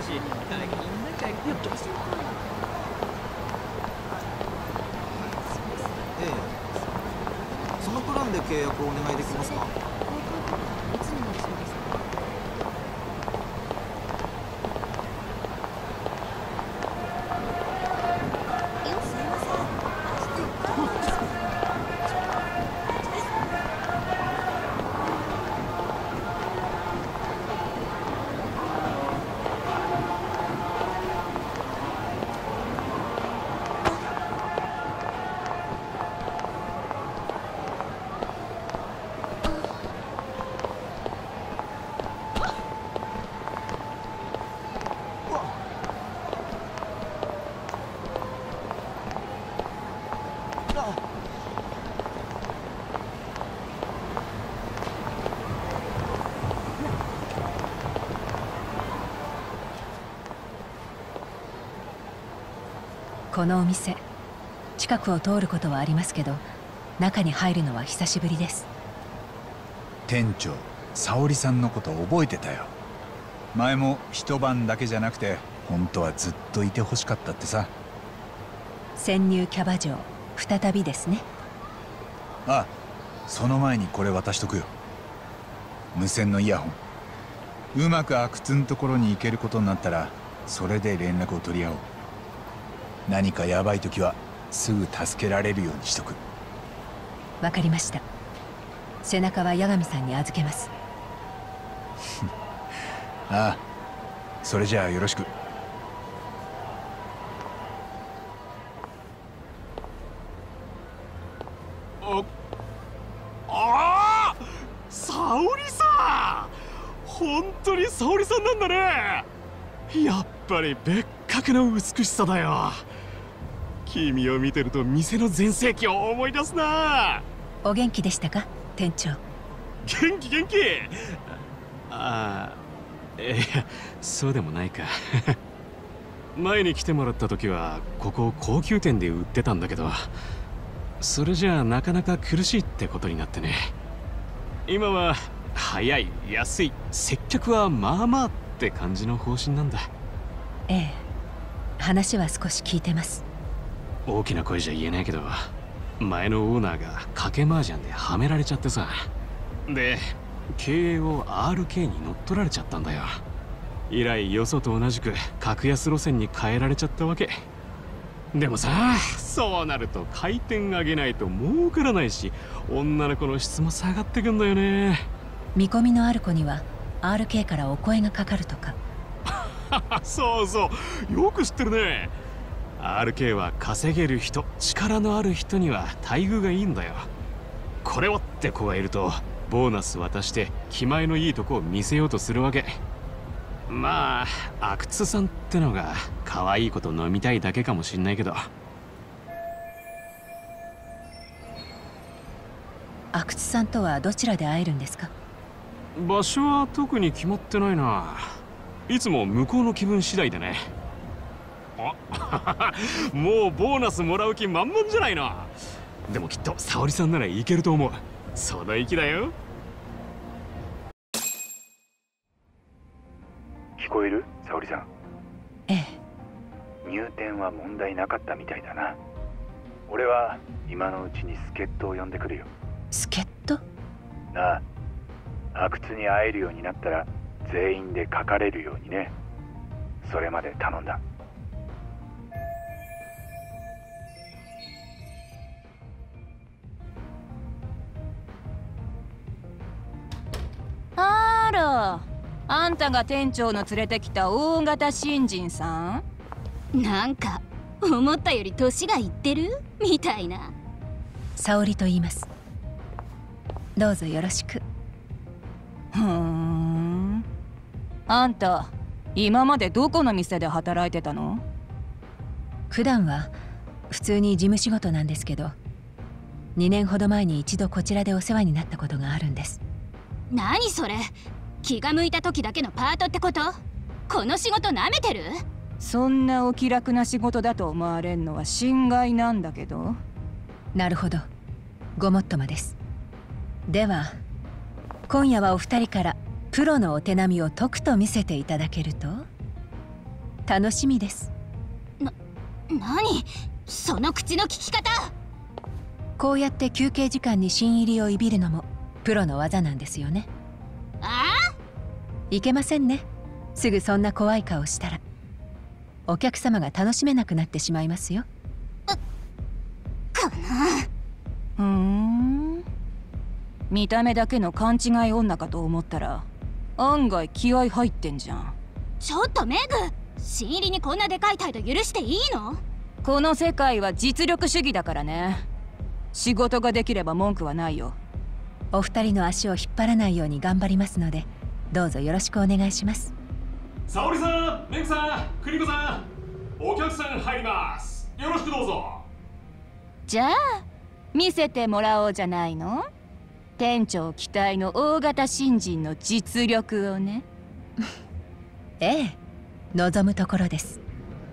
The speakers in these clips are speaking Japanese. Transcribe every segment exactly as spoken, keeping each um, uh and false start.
ええ、そのプランで契約をお願いできますか？ このお店、近くを通ることはありますけど、中に入るのは久しぶりです。 店長、沙織さんのこと覚えてたよ。前も一晩だけじゃなくて本当はずっといてほしかったってさ。 潜入キャバ嬢、再びですね。 あ、その前にこれ渡しとくよ。無線のイヤホン。うまく阿久津んところに行けることになったらそれで連絡を取り合おう。何かヤバい時はすぐ助けられるようにしとく。 わかりました。背中は八神さんに預けます。 ああ、それじゃあよろしく。 ああ、沙織さん、本当に沙織さんなんだね。やっぱり別格の美しさだよ。君を見てると店の全盛期を思い出すな。 お元気でしたか、店長？ 元気元気。ああ、いや、そうでもないか。前に来てもらった時はここ高級店で売ってたんだけど、それじゃあなかなか苦しいってことになってね。今は早い、安い、接客はまあまあって感じの方針なんだ。 ええ、話は少し聞いてます。 大きな声じゃ言えないけど、前のオーナーが賭け麻雀ではめられちゃってさ。で、経営を アールケー に乗っ取られちゃったんだよ。以来よそと同じく格安路線に変えられちゃったわけ。でもさ、そうなると回転上げないと儲からないし、女の子の質も下がってくんだよね。 見込みのある子には アールケー からお声がかかるとか。 そうそう、よく知ってるね。 アールケー は稼げる人、力のある人には待遇がいいんだよ。これをって子がいるとボーナス渡して気前のいいとこを見せようとするわけ。まあ阿久津さんってのが可愛い子と飲みたいだけかもしんないけど。 阿久津さんとはどちらで会えるんですか？ 場所は特に決まってないな。いつも向こうの気分次第でね。あもうボーナスもらう気満々じゃないの。でもきっと沙織さんならいけると思う。その意気だよ。 聞こえる？沙織さん。 ええ。 入店は問題なかったみたいだな。俺は今のうちに助っ人を呼んでくるよ。 助っ人？ なあ、阿久津に会えるようになったら全員で書かれるようにね。それまで頼んだ。 あら、あんたが店長の連れてきた大型新人さん？ なんか思ったより年がいってるみたいな。 沙織と言います。どうぞよろしく。 ふーん。あんた今までどこの店で働いてたの？ 普段は普通に事務仕事なんですけど、にねんほど前に一度こちらでお世話になったことがあるんです。 何それ？気が向いた時だけのパートってこと？この仕事なめてる？ そんなお気楽な仕事だと思われんのは心外なんだけど。 なるほど、ごもっともです。では今夜はお二人からプロのお手並みをとくと見せていただけると？ 楽しみです。 な、何その口の利き方。 こうやって休憩時間に新入りをいびるのもプロの技なんですよね。 ああ、 いけませんね。すぐそんな怖い顔したらお客様が楽しめなくなってしまいますよ。 かな。 ふーん、見た目だけの勘違い女かと思ったら案外気合入ってんじゃん。 ちょっとメグ、新入りにこんなでかい態度許していいの？ この世界は実力主義だからね。仕事ができれば文句はないよ。 お二人の足を引っ張らないように頑張りますので、どうぞよろしくお願いします。 沙織さん、メグさん、クリコさん、お客さん入ります。よろしくどうぞ。 じゃあ見せてもらおうじゃないの。店長期待の大型新人の実力をね。 ええ、望むところです。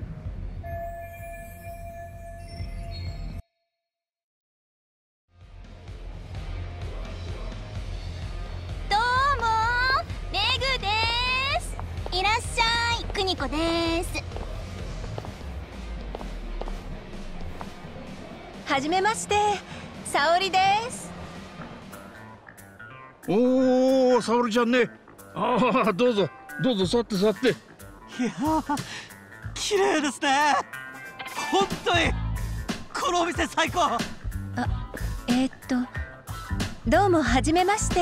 どうもメグです。いらっしゃい、クニコです。 はじめまして、沙織です。 おお、沙織ちゃんね。ああ、どうぞどうぞ座って座って。いやー、綺麗ですね。本当にこのお店最高。 あ、えー、っとどうもはじめまして。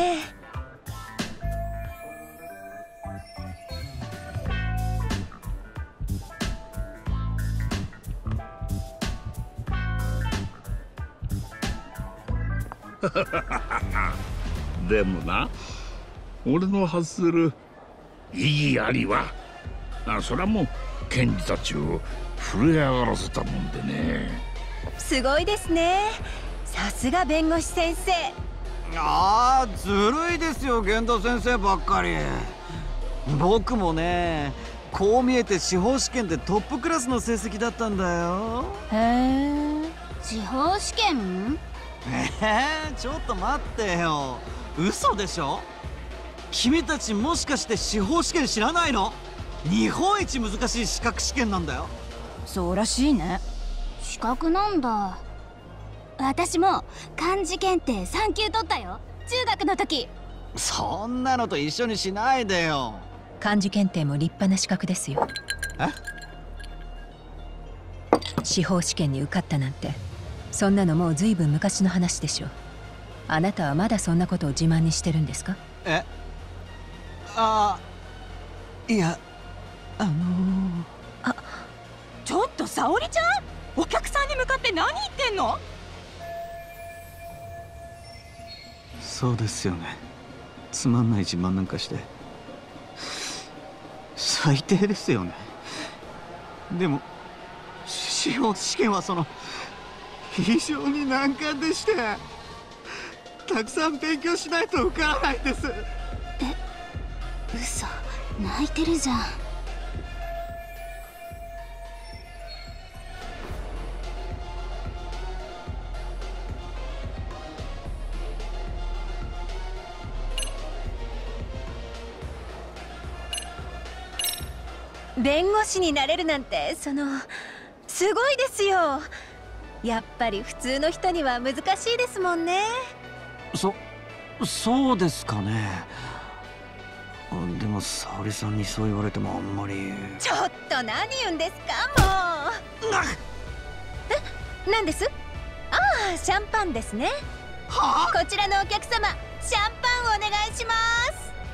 でもな、俺の発する意義ありは、あ、それはもう検事たちを震え上がらせたもんでね。 すごいですね。さすが弁護士先生。 あー、ずるいですよ、源田先生ばっかり。僕もね、こう見えて司法試験でトップクラスの成績だったんだよ。 へえ。 司法試験？ えー、ちょっと待ってよ。嘘でしょ？君たちもしかして司法試験知らないの？日本一難しい資格試験なんだよ。 そうらしいね。 資格なんだ。私も漢字検定さん級取ったよ、中学の時。 そんなのと一緒にしないでよ。 漢字検定も立派な資格ですよ。 え？ 司法試験に受かったなんて、そんなのもうずいぶん昔の話でしょう。あなたはまだそんなことを自慢にしてるんですか？ え？ああ、いや、あのー、 あ、ちょっと沙織ちゃん、お客さんに向かって何言ってんの？ そうですよね。つまんない自慢なんかして最低ですよね。でも司法試験はその非常に難関でして、たくさん勉強しないと受からないです。 え、嘘、泣いてるじゃん。 弁護士になれるなんて、そのすごいですよ。やっぱり普通の人には難しいですもんね。 そ、そうですかね。でも沙織さんにそう言われてもあんまり。 ちょっと何言うんですか、もう。なえ、何です？ああ、シャンパンですね。 はあ？ こちらのお客様、シャンパンお願いします。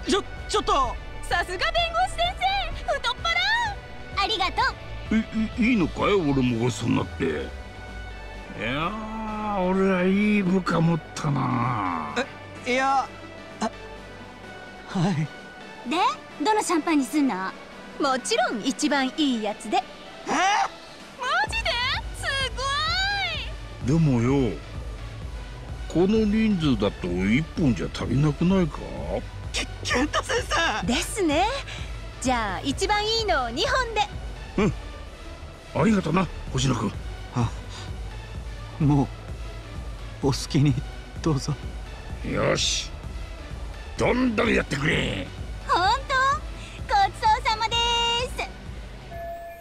ちょ、ちょっと。 さすが弁護士先生、太っ腹。 ありがとう。 い、いいのかい、俺もごちそうになって。いやー、俺はいい部下持ったな。 え、いや、あ、はい。 で、どのシャンパンにすんの？ もちろん一番いいやつで。 えマジで？すごい。 でもよ、この人数だと一本じゃ足りなくないか？ け、健太先生ですね。じゃあ一番いいのをにほんで。 うん、ありがとな、星野君。 あ、もうお好きにどうぞ。 よし、どんどんやってくれ。 ほんと？ごちそうさまです。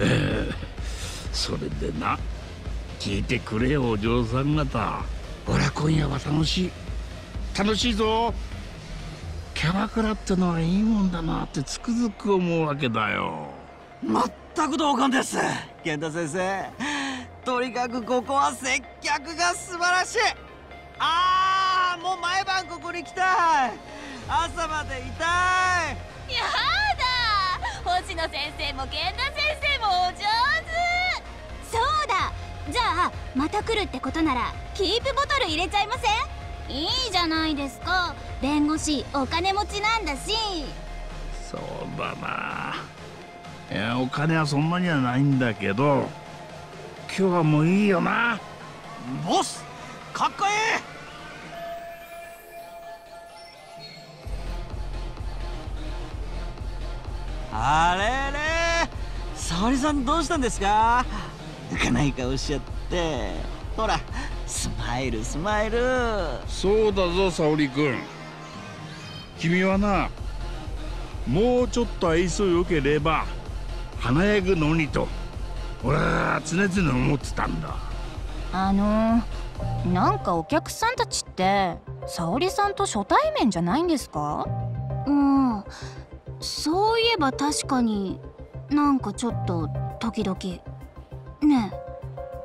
えー、それでな、聞いてくれよお嬢さん方。俺は今夜は楽しい楽しいぞ。キャバクラってのはいいもんだなってつくづく思うわけだよ。 全く同感です、健太先生。とにかくここは接客が素晴らしい。あー、もう毎晩ここに来たい。朝までいたい。 やだ、星野先生も健太先生もお上手。 そうだ、じゃあまた来るってことならキープボトル入れちゃいません？いいじゃないですか、弁護士お金持ちなんだし。 そうだな。いや、お金はそんなにはないんだけど、今日はもういいよな。 ボスかっこいい。あれれ、沙織さんどうしたんですか？浮かない顔しちゃって。ほら、スマイルスマイル。 そうだぞ沙織君、君はな、もうちょっと愛想よければ華やぐのにと俺は常々思ってたんだ。 あのー、なんかお客さんたちって沙織さんと初対面じゃないんですか？ うん、そういえば確かになんかちょっと時々ねえ。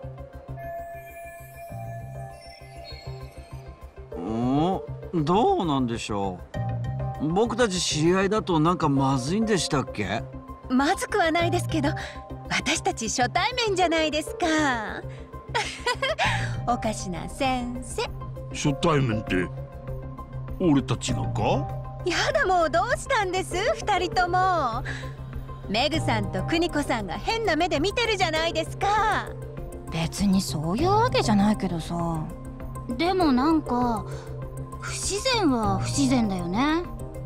どうなんでしょう。僕たち知り合いだとなんかまずいんでしたっけ？ まずくはないですけど、私たち初対面じゃないですか。おかしな先生。 初対面って俺たちがか？ やだ、もうどうしたんです、二人とも。メグさんと邦子さんが変な目で見てるじゃないですか。 別にそういうわけじゃないけどさ。 でもなんか不自然は不自然だよね。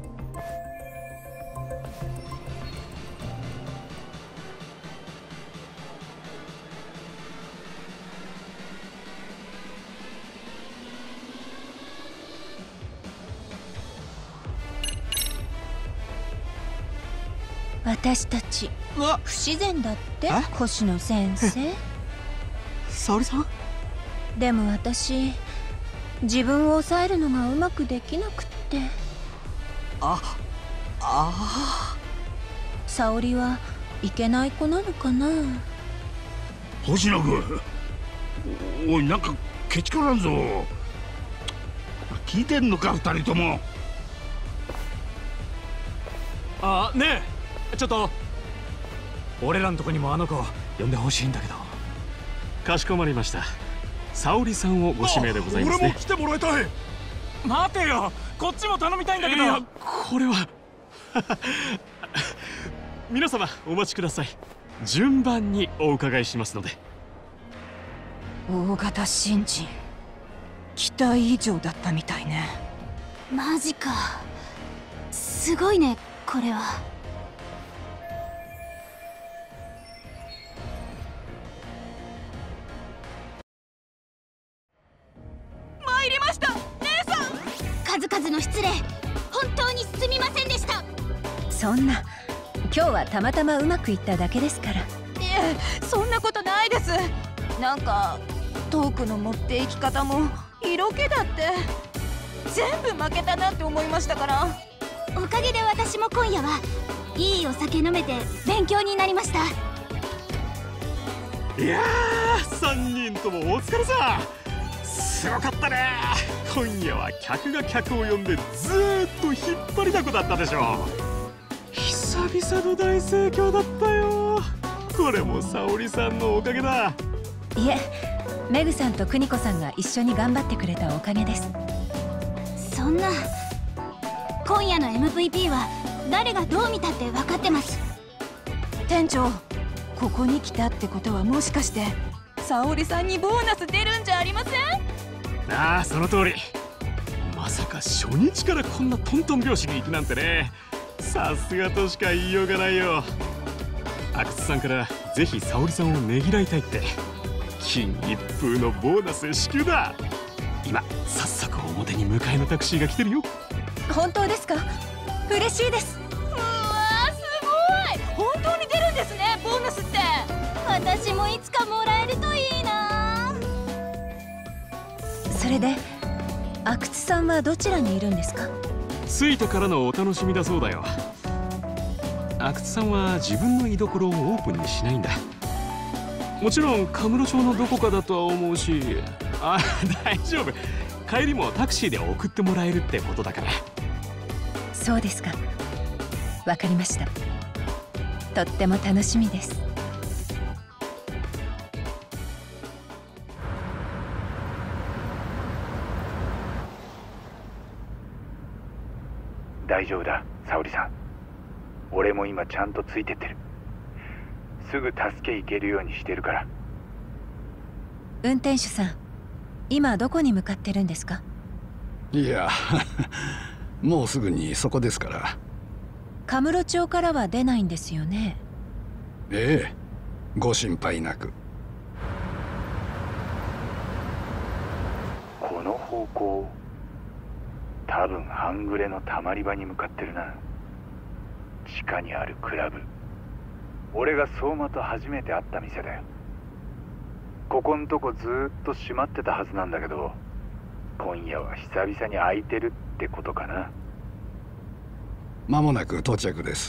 私たち不自然だって星野先生。 沙織さん？ でも私自分を抑えるのがうまくできなくって。 ああ沙織はいけない子なのかな。 星野君、おい、なんかケチからんぞ。聞いてんのか二人とも。 あ、ねえ、ちょっと俺らのとこにもあの子呼んでほしいんだけど。かしこまりました。沙織さんをご指名でございますね。 俺も来てもらいたい。 待てよ、こっちも頼みたいんだけど。いや、これは皆様お待ちください。順番にお伺いしますので。 大型新人、期待以上だったみたいね。 マジか、すごいねこれは。 参りました姉さん。 数々の失礼、本当にすみませんでした。 そんな、今日はたまたまうまくいっただけですから。 いえ、そんなことないです。なんかトークの持っていき方も色気だって全部負けたなって思いましたから。 おかげで私も今夜はいいお酒飲めて勉強になりました。 いやー、さんにんともお疲れさ。すごかったね。今夜は客が客を呼んでずーっと引っ張りだこだったでしょ。久々の大盛況だったよ。これも沙織さんのおかげだ。 いえ、メグさんと邦子さんが一緒に頑張ってくれたおかげです。 そんな、今夜の エムブイピー は誰がどう見たって分かってます。 店長、ここに来たってことはもしかして沙織さんにボーナス出るんじゃありません？ ああ、その通り。まさか初日からこんなトントン拍子に行くなんてね。さすがとしか言いようがないよ。阿久津さんからぜひ沙織さんをねぎらいたいって金一封のボーナス支給だ。今早速表に迎えのタクシーが来てるよ。 本当ですか？嬉しいです。 うわー、すごい。本当に出るんですね、ボーナスって。 私もいつかもらえるといいな。 それで阿久津さんはどちらにいるんですか？ 着いてからのお楽しみだそうだよ。阿久津さんは自分の居所をオープンにしないんだ。もちろんカムロ町のどこかだとは思うし、あ、大丈夫。帰りもタクシーで送ってもらえるってことだから。 そうですか。わかりました。とっても楽しみです。 大丈夫だ、沙織さん。俺も今ちゃんとついてってる。すぐ助け行けるようにしてるから。 運転手さん、今どこに向かってるんですか？ いやもうすぐにそこですから。 カムロ町からは出ないんですよね？ ええ、ご心配なく。 この方向、多分半グレのたまり場に向かってるな。地下にあるクラブ。俺が相馬と初めて会った店だよ。ここんとこずーっと閉まってたはずなんだけど、今夜は久々に開いてるってことかな。 間もなく到着です。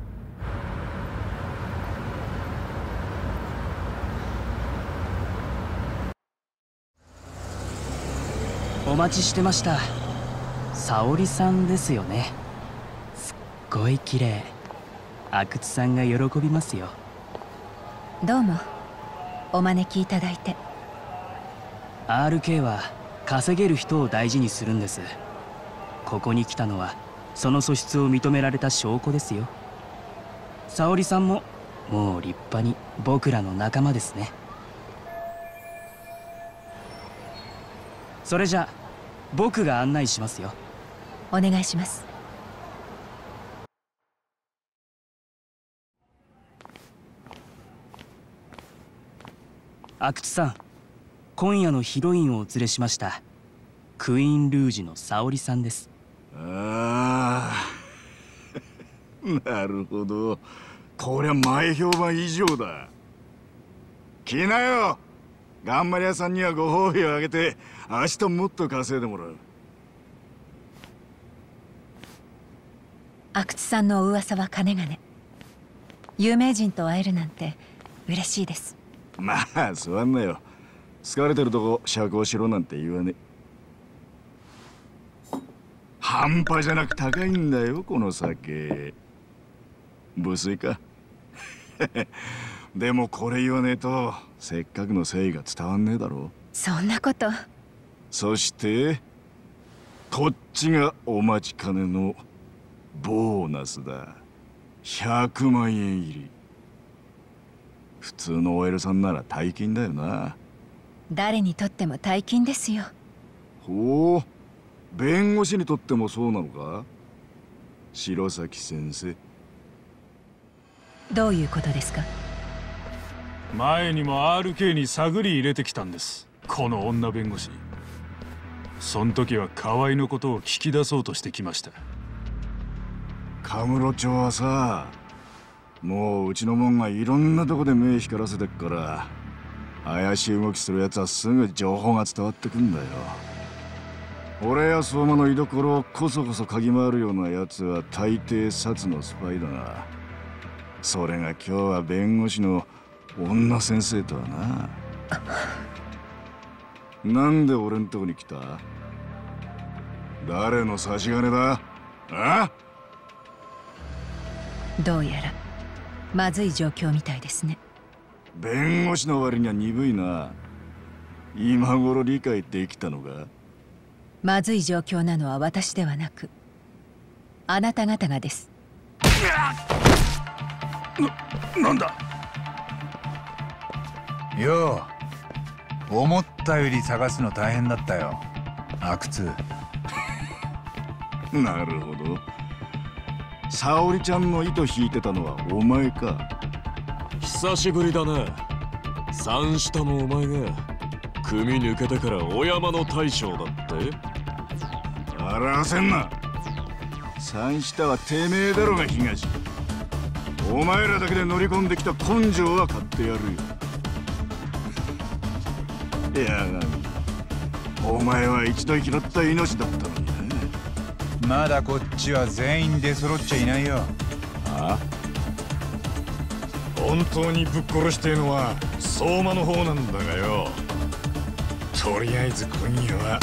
お待ちしてました。沙織さんですよね。すっごい綺麗。阿久津さんが喜びますよ。 どうもお招きいただいて。 アールケー は稼げる人を大事にするんです。ここに来たのはその素質を認められた証拠ですよ。沙織さんももう立派に僕らの仲間ですね。それじゃ僕が案内しますよ。 お願いします。 阿久津さん、今夜のヒロインをお連れしました。クイーンルージュの沙織さんです。 ああなるほど。こりゃ前評判以上だ。来なよ。頑張り屋さんにはご褒美をあげて、明日もっと稼いでもらう。 阿久津さんのお噂はかねがね。有名人と会えるなんて嬉しいです。 まあ座んなよ。疲れてるとこ釈放しろなんて言わねえ。半端じゃなく高いんだよこの酒。無粋かでもこれ言わねえとせっかくの誠意が伝わんねえだろ。 そんなこと。 そしてこっちがお待ちかねのボーナスだ。ひゃくまんえん入り。普通の オーエル さんなら大金だよな。 誰にとっても大金ですよ。 ほう、弁護士にとってもそうなのか、白崎先生。 どういうことですか？ 前にも アールケー に探り入れてきたんです、この女弁護士。そん時は河合のことを聞き出そうとしてきました。 カムロ町はさ、もううちのもんがいろんなとこで目光らせてっから、怪しい動きするやつはすぐ情報が伝わってくんだよ。俺や相馬の居所をこそこそ嗅ぎ回るようなやつは大抵殺のスパイだが、それが今日は弁護士の女先生とはな。なんで俺んとこに来た？誰の差し金だ？あ？ どうやらまずい状況みたいですね。 弁護士の割には鈍いな。今頃理解できたのか？ まずい状況なのは私ではなくあなた方がです。 な、なんだよう、思ったより探すの大変だったよ、阿久津。 なるほど。沙織ちゃんの糸引いてたのはお前か。 久しぶりだな。三下もお前が組抜けてからお山の大将だって。 笑わせんな。三下はてめえだろが東。 お前らだけで乗り込んできた根性は買ってやるよ。いやお前は一度拾った命だったのにね。 まだこっちは全員出揃っちゃいないよ。 ああ、本当にぶっ殺してえのは相馬の方なんだがよ。とりあえず今夜は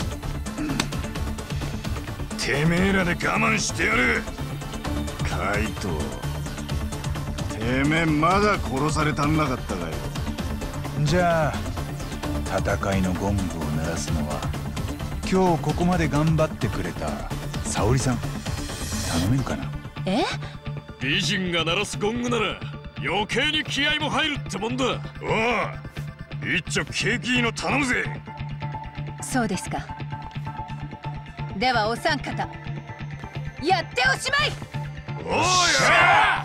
てめえらで我慢してやる。カイト、てめえまだ殺されたんなかったかよ。 じゃあ戦いのゴングを鳴らすのは今日ここまで頑張ってくれた沙織さん、頼めるかな。 え？ 美人が鳴らすゴングなら余計に気合も入るってもんだ。おう、一丁ケーキーの頼むぜ。 そうですか。ではお三方やっておしまい。 おや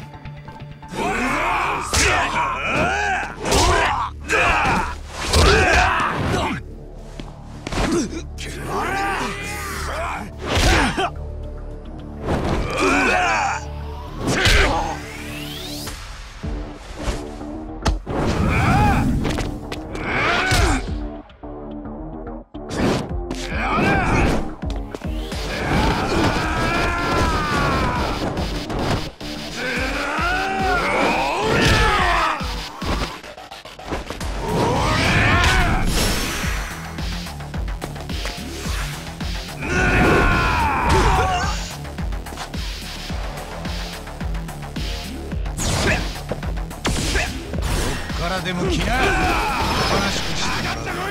でも来な。おとなしくしてもらう。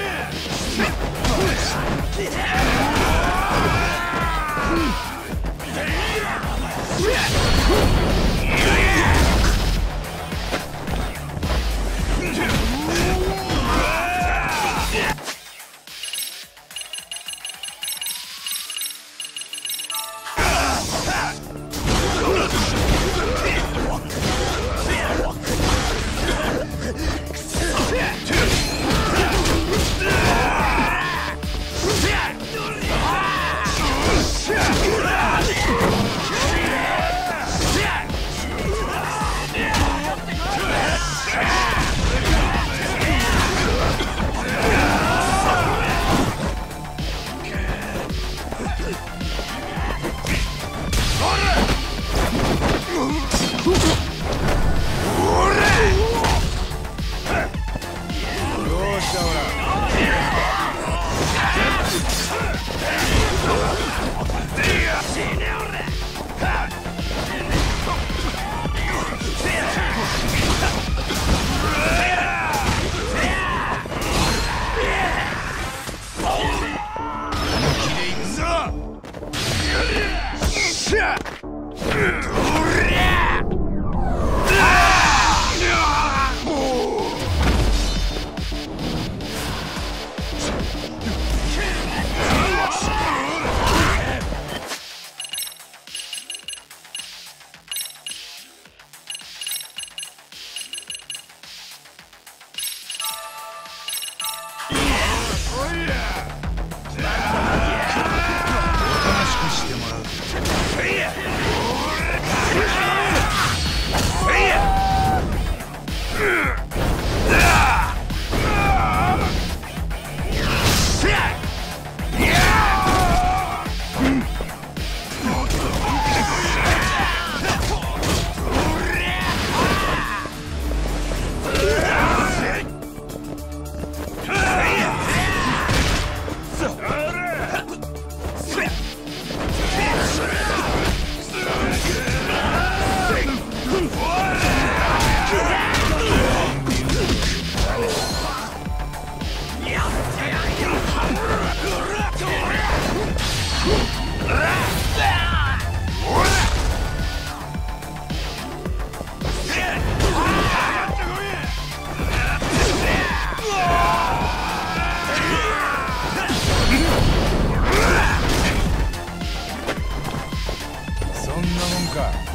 そんなもんか。